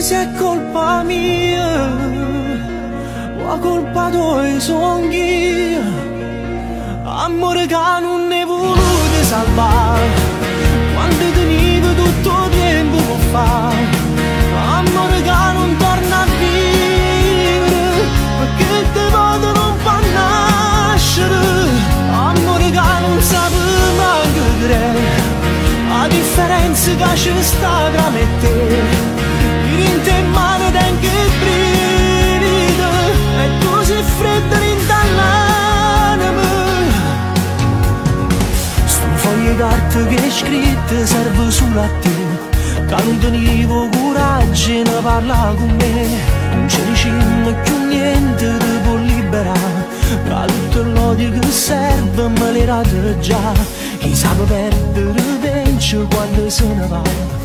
se è colpa mia o colpa tuoi sogni, amore che non ne voluto salvare, quando tenevo tutto tempo per fare, amore che non torna a vivere, perché te voto non fa nascere, amore che non sape manco credere, la differenza che ci sta tra me e te. In te mano tengo il brivido e così freddo rintananami. Sto foglio carta che è scritta serve solo a te, che non tenevo coraggio di parlare con me. Non ci diciamo più niente ti può liberare, da tutto l'odio che serve me l'era già. Chi sa perdere penso quando se ne va.